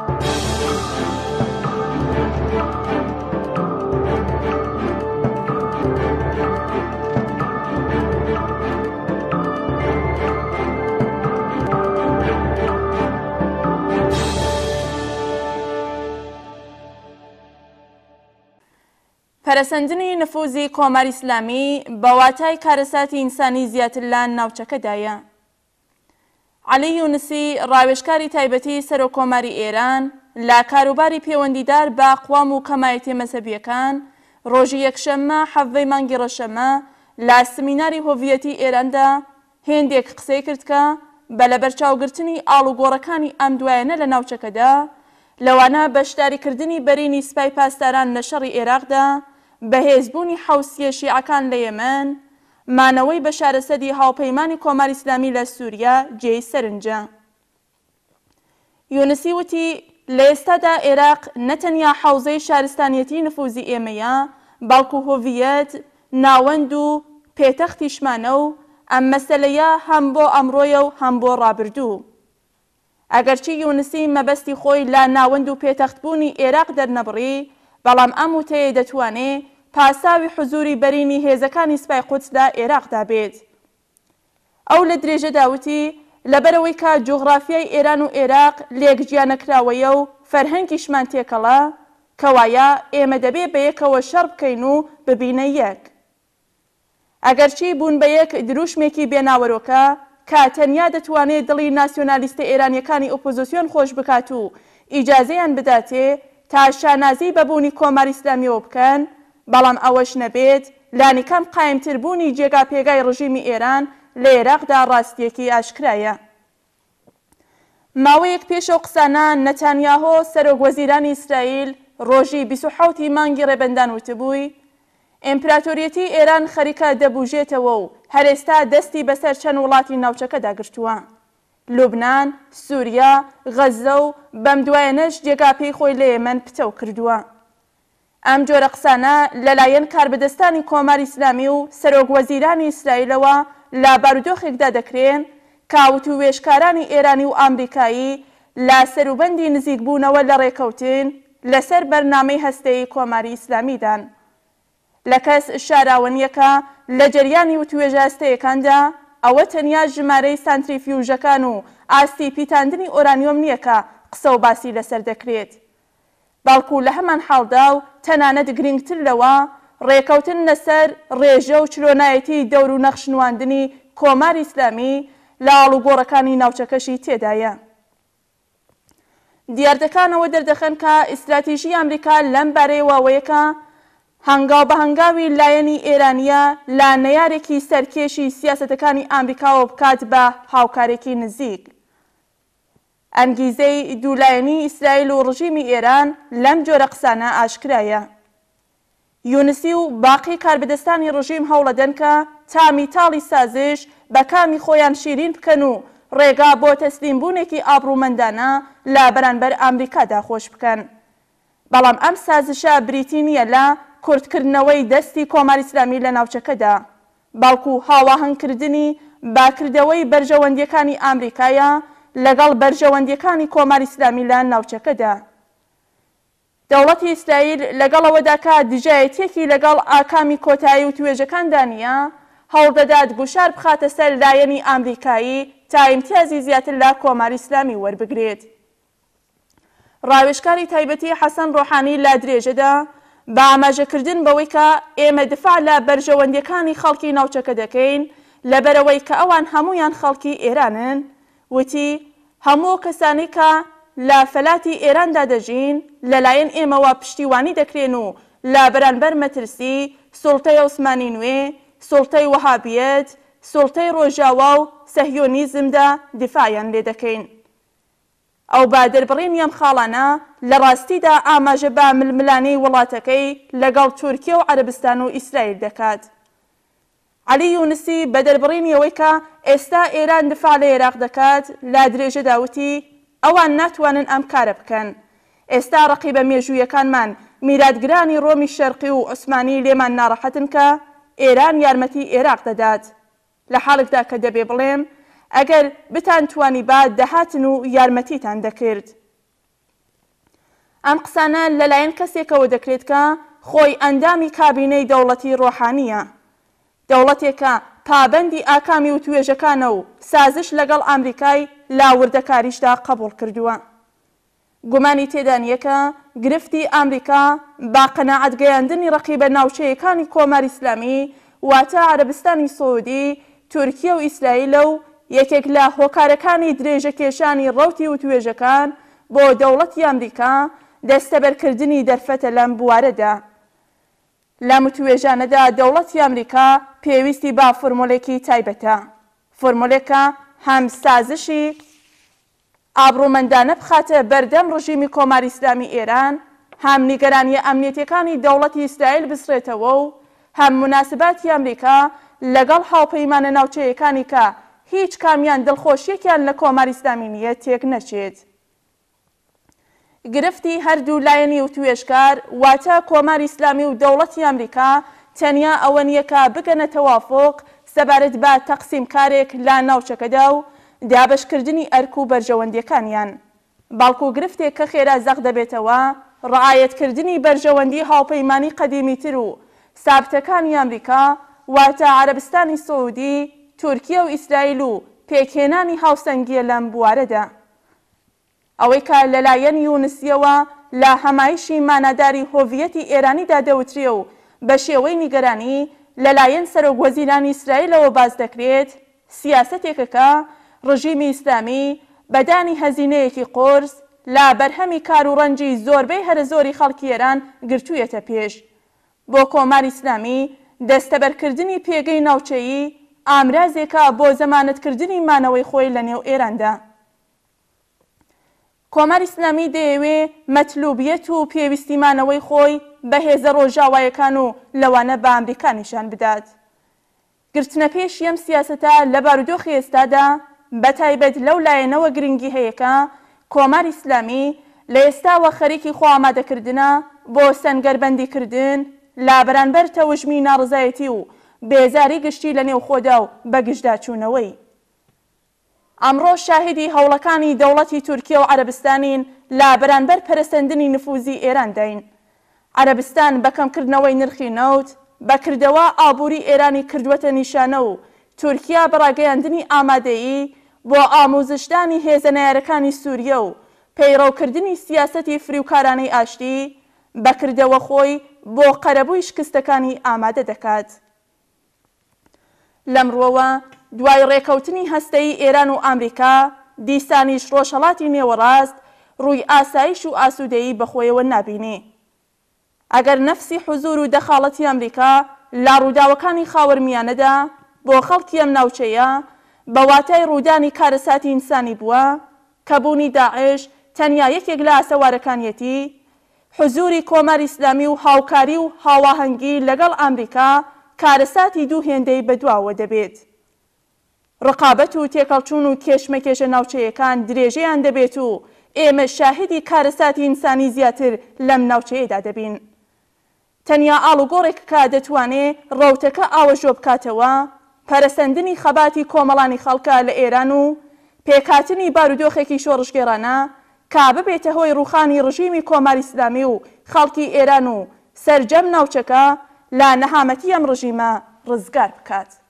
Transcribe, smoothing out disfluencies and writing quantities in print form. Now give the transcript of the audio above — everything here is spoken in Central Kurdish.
پەرەسەندنی نفوزی کۆماری ئیسلامی بە واتای کارەساتی ئینسانی زیاتر لە ناوچەکەدایە. عەلی یونسی ڕاوێژکاری تایبەتی سەرۆکۆماری ئێران لە کاروباری پەیوەندیدار بە ئەقوام و کەمایەتی مەزهەبیەکان ڕۆژی یەکشەممە حەڤەی مانگی ڕەشەمە لە سمیناری هۆڤیەتی ئێراندا هێندێک قسەی کرد کە بە لەبەرچاوگرتنی ئاڵوگۆڕەکانی ئەم دوایەنە لە ناوچەکەدا لەوانە بەشداریکردنی بەرینی سوپای پاسداران لە شەڕی عێراقدا، بەهێزبوونی حوسیە شیعەکان لە یەمەن، مانەوەی بە شارەسەدی هاوپەیمانی کۆماری ئیسلامی لە سووریا جێی سەرنجە. یونسی وتی لە ئێستادا عێراق نەتەنیا حەوزەی شارستانیەتی نفوزی ئێمەیە، بەڵکو هۆڤیەت، ناوەند و پێتەختیشمانە و ئەم مەسەلەیە هەم بۆ ئەمڕۆیە و هەم بۆ ڕابردوو. ئەگەرچی یونسی مەبەستی خۆی لە ناوەند و پێتەختبوونی عێراق دەرنەبڕی، بەڵام ئەم وتەیە دەتوانێت پاساوی حزوری بەرینی هێزەکانی سوپای قودس لە عێراقدا بێت. ئەو لە درێژەدا وتی لەبەرەوەی کە جوغرافیای ئێران و عێراق لێکجیانەکراوەیە و فەرهەنگیشمان تێکەڵە، کەوایە ئێمە دەبێ بە یەکەوە شەڕ بکەین و ببینە یەک. ئەگەرچی بوون بە یەک دروشمێکی بێناوەرۆکە کە تەنیا دەتوانێت دڵی ناسیۆنالیستە ئێرانیەکانی ئۆپۆزیسیۆن خۆش بکات و ئیجازەیان بداتێ تا شانازی بەبوونی کۆماری ئیسلامیەوە بکەن، بەڵام ئەوەش نەبێت لانیکەم قایمتربوونی جێگا پێگای ڕژیمی ئێران لە عێراقدا ڕاستیەکی ئاشکرایە. ماوەیەک پێشەو قسانە نەتانیاهۆ سەرۆکوەزیرانی ئیسرائیل ڕۆژی 27 مانگی ڕێبەندان وتبووی ئیمپراتۆریەتی ئێران خەریکە دەبوژێتەوە و هەرێستا دەستی بەسەر چەند وڵاتی ناوچەکەدا گرتووە: لوبنان، سووریا، غەزە و بەم دوایەنەش جێگاپێی خۆی لە یەمەن پتە کردووە. ئەم جۆرە قسانە لەلایەن کاربەدەستانی کۆماری ئیسلامی و سەرۆکوەزیرانی ئیسرائیلەوە لە بارودۆخێکدا دەکرێن کە وتووێژکارانی ئێرانی و ئامریکایی لە سەروبەندی نزیکبوونەوە لە ڕێکەوتن لەسەر بەرنامەی هەستەیی کۆماری ئیسلامیدان. لە کەس شاراوەنیەکە لە جەریانی وتوێژە هەستەیەکاندا ئەوە تەنیا ژمارەی سانتریفیوژەکان و ئاستی پیتاندنی ئۆرانیۆم نییە کە قسە و باسی لەسەر دەکرێت، بەڵکو لە هەمان حاڵدا و تەنانەت گرنگتر لەوە ڕێکەوتن لەسەر ڕێژە و چلۆنایەتی دەور و نەخشنواندنی کۆماری ئیسلامی لە ئاڵوگۆڕەکانی ناوچەکەشی تێدایە. دیاردەکانەوە دەردەخەن کە ئیستراتیژی ئەمریکا لەم بارەیەوەیەکە هەنگاو بە هەنگاوی لایەنی ئێرانیە لە نەیارێکی سەرکێشی سیاسەتەکانی ئامریکاوە بکات بە هاوکارێکی نزیک. ئەنگیزەی دوولایەنی ئیسرائیل و ڕژیمی ئێران لەم جۆرە قسانە ئاشکرایە. یونسی و باقی کاربەدەستانی ڕژیم هەوڵەدەن کە تامی تاڵی سازش بە کامی خۆیان شیرین بکەن و ڕێگا بۆ تەسلیمبوونێکی ئابڕوومەندانە لە بەرانبەر ئامریکادا خۆش بکەن. بەڵام ئەم سازشە بریتی نییە لە کورتکردنەوەی دەستی کۆماری ئیسلامی لە ناوچەکەدا، بەڵکو هاواهەنگکردنی باکردەوەی بەرژەوەندیەکانی ئامریکایە لەگەڵ بەرژەوەندیەکانی کۆماری ئیسلامی لە ناوچەکەدا. دەوڵەتی ئیسرائیل لەگەڵەوەدا کە دژایەتێکی لەگەڵ ئاکامی کۆتایی و توێژەکاندا نییە، هەوڵدەدات گوشار بخاتە سەر لایەنی ئامریکایی تا ئیمتیازی زیاتر لە کۆماری ئیسلامی وەربگرێت. ڕاوێژکاری تایبەتی حەسەن ڕۆحانی لە درێژەدا بە ئاماژەکردن بەوەی کە ئێمە دفاع لە بەرژەوەندیەکانی خەڵکی ناوچەکە دەکەین لەبەرەوەی کە ئەوان هەمویان خەڵکی ئێرانن، وتی هەموو کەسانی کە لە فەلاتی ئێراندا دەژین لەلایەن ئێمەوە پشتیوانی دەکرێن و لە بەرانبەر مەترسی، سوڵتەی عوسمانی نوێ، سوڵتەی وەهابیەت، سوڵتەی ڕۆژاوا و سەهیۆنیزمدا دیفاعیان لێ دەکەین. ئەو با دەربڕینی ئەم خاڵانە لە ڕاستیدا ئاماژە بە ململانەی وڵاتەکەی لەگەڵ تورکیا و عەرەبستان و ئیسرائیل دەکات. عەلی یونسی بە دەربڕینیەوەی کە ئێستا ئێران دفاع لە عێراق دەکات لە درێژەدا وتی ئەوان ناتوانن ئەم کارە بکەن. ئێستا ڕەقیبە مێژوویەکانمان میراتگرانی ڕۆمی شەرقی و عوسمانی لێمان ناڕەحەتن کە ئێران یارمەتی عێراق دەدات، لە حاڵێکدا کە دەبێ بڵێم ئەگەر بتانتوانی با دەهاتن و یارمەتیتان دەکرد. ئەم قسانە لەلایەن کەسێکەوە دەکرێت کە خۆی ئەندامی کابینەی دەوڵەتی ڕۆحانیە، دەوڵەتێکە پابەندی ئاکامی و توێژەکانە و سازش لەگەڵ ئەمریکای لاوردەکاریشدا قبول کردووە. گومانی تێدا نییە کە گرفتی ئەمریکا با قەناعەت گەیاندنی ڕەقیبە ناوچەیەکانی کۆماری ئیسلامی واتە عەرەبستانی سەعودی، تورکیە و ئیسرائیلە و یەکێک لە هۆکارەکانی درێژەکێشانی ڕەوتی و توێژەکان بۆ دەوڵەتی ئەمریکا دەستەبەرکردنی دەرفەتە لەم بوارەدا. لەم توێژانەدا دەوڵەتی ئەمریکا پێویستی با فۆرمۆلێکی تایبەتە، فۆرمۆلێکە هەم سازشی ئابڕوومەندانە بخاتە بەردەم ڕژیمی کۆماری ئیسلامی ئێران، هەم نیگەرانیە ئەمنیەتەکانی دەوڵەتی ئیسرائیل بسرێتەوە و هەم مناسباتی ئەمریکا لەگەڵ هاوپەیمانە ناوچەیەکانی کە هیچ کامیان دڵخۆشیەکیان لە کۆماری ئیسلامی نییە تێک نەچێت. گرفتی هەردوو لایەنی و توێژکار واتە کۆماری ئیسلامی و دەوڵەتی ئەمریکا تەنیا ئەوە نییە کە بگەنە تەوافۆق سەبارەت بە تەقسیم کارێک لە ناوچەکەدا و دابەشکردنی ئەرک و بەرژەوەندیەکانیان، بەڵکو گرفتێک کە خێرا زەق دەبێتەوە ڕعایەتکردنی بەرژەوەندی هاوپەیمانی قەدیمیتر و سابتەکانی ئەمریکا واتە عەرەبستانی سەعودی، تورکیە و ئیسرائیل و پێکهێنانی هاوسەنگیە لەم بوارەدا. ئەوەی کە لەلایەن یونسیەوە لە هەمایشی مانەداری هۆڤیەتی ئێرانیدا دەوترێ و بە شێوەی نیگەرانی لەلایەن سەرۆکوەزیرانی ئیسرائیلەوە باز دەکرێت، سیاسەتێکەکە ڕژیمی ئیسلامی بەدانی هەزینەیەکی قۆرس لە بەرهەمی کار و ڕەنجی زۆربەی هەرە زۆری خەڵکی ئێران گرتوویەتە پێش. بۆ کۆماری ئیسلامی دەستەبەرکردنی پێگەی ناوچەیی ئامرازێکە بۆ زەمانەتکردنی مانەوەی خۆی لە نێو ئێراندا. کۆماری ئیسلامی دەیەوێ مەطلوبیەت و پێویستیمانەوەی خۆی بە هێزە ڕۆژاوایەکان و لەوانە بە ئەمریکا نیشان بدات. گرتنە پێش ئەم سیاسەتە لە بارودۆخی ئێستادا بەتایبەت لەو لایەنەوە گرنگی هەیەکە کۆماری ئیسلامی لە ئێستاوە خەریکی خۆ ئامادەکردنە بۆ سەنگەربەندیکردن لە بەرامبەر تەوژمی ناڕزایەتی و بێزاری گشتی لە نێو خۆدا و بەگشتداچوونەوەی. ئەمڕۆ شاهدی هەوڵەکانی دەوڵەتی تورکیە و عەرەبستانین لە بەرامبەر پەرەسەندنی نفوزی ئێران داین. عەرەبستان بەکەمکردنەوەی نرخی نەوت بەکردەوە ئابووری ئێرانی کردوەتە نیشانە و تورکیا بەڕاگەیاندنی ئامادەیی بۆ ئامۆزشدانی هێزە نایارەکانی سووریە و پەیڕەوکردنی سیاسەتی فریوکارانەی ئاشتی بەکردەوە خۆی بۆ قەرەبووی شکستەکانی ئامادە دەکات. لەمڕۆوە دوای ڕێکەوتنی هەستەیی ئێران و ئەمریکا دیسانیش ڕۆژهەڵاتی نێوەڕاست ڕووی ئاسایش و ئاسوودەیی بەخۆیەوە نابینێ. ئەگەر نەفسی حوزور و دەخاڵەتی ئەمریکا لە ڕووداوەکانی خاوەرمیانەدا بۆ خەڵکی ئەم ناوچەیە بە واتای ڕوودانی کارەساتی ئینسانی بووە کە بوونی داعش تەنیا یەکێک لە ئاسەوارەکانیەتی، حوزوری کۆماری ئیسلامی و هاوکاری و هاواهەنگی لەگەڵ ئەمریکا کارەساتی دوو هێندەی بەدواوە دەبێت. ڕقابەت و تێکەڵچوون و کێشمەکێشە ناوچەیەکان درێژەیان دەبێت و ئێمە شاهدی کارەساتی ئینسانی زیاتر لەم ناوچەیەدا دەبین. تەنیا ئاڵوگۆڕێک کە دەتوانێت ڕەوتەکە ئاوەژۆ بکاتەوە پەرەسەندنی خەباتی کۆمەڵانی خەڵکە لە ئێران و پێکهاتنی بارودۆخێکی شۆڕژگێڕانە کە ببێتە هۆی ڕوخانی ڕژیمی کۆماری ئیسلامی و خەڵکی ئێران و سەرجەم ناوچەکە لە نەهامەتی ئەم ڕژیمە ڕزگار بکات.